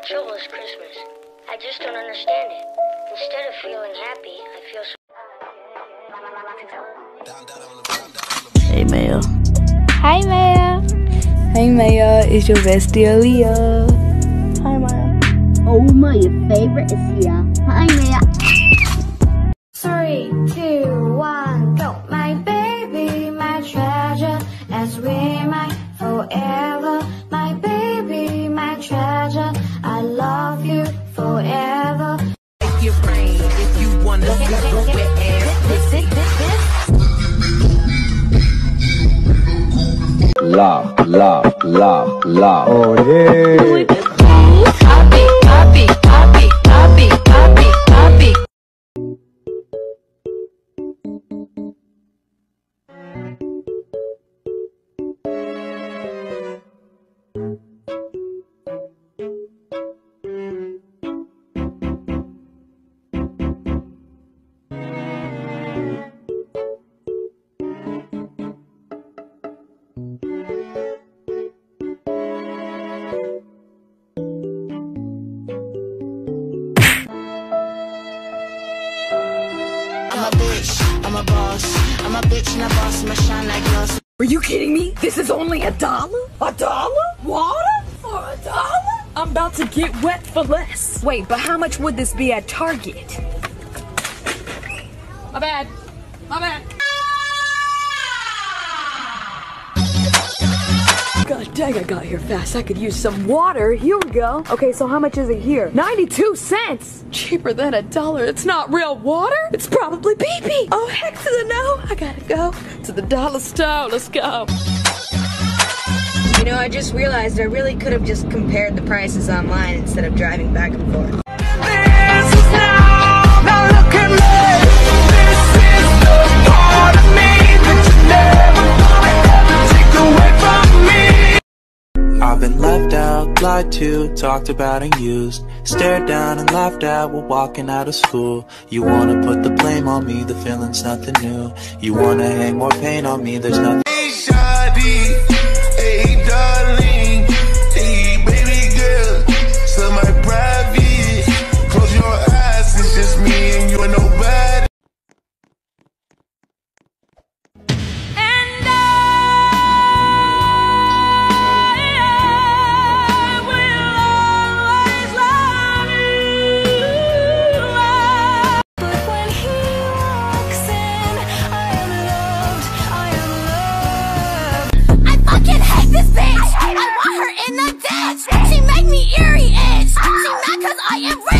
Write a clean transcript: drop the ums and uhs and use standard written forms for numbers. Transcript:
trouble is Christmas. I just don't understand it. Instead of feeling happy, I feel so... Hey, Maya. Hi, Maya. Hey, Maya. It's your bestie, Aaliyah. Hi, Maya. Oh, my favorite is here. Hi, Maya. 3, 2, 1, go. My baby, my treasure, as we might forever. My baby, my treasure, I love you forever. Take your brain if you wanna see where Love, love, love, love. Oh yeah. Copy, copy, copy, copy, copy, copy. I'm a bitch, I'm a boss. I'm a bitch and a boss, I'ma shine like gloss. Are you kidding me? This is only $1? $1? Water? For $1? I'm about to get wet for less. Wait, but how much would this be at Target? My bad. My bad. God dang, I got here fast. I could use some water. Here we go. Okay, so how much is it here? 92 cents! Cheaper than $1. It's not real water. It's probably pee-pee. Oh, heck to the no. I gotta go to the dollar store. Let's go. You know, I just realized I really could have just compared the prices online instead of driving back and forth. I've been left out, lied to, talked about and used, stared down and laughed at while walking out of school. You wanna put the blame on me, the feeling's nothing new. You wanna hang more pain on me, there's nothing. Hey shawty, hey darling, hey baby girl, so my private. Close your eyes, it's just me and you and nobody. This bitch! I want her in the ditch! She make me eerie itch! She mad cause I am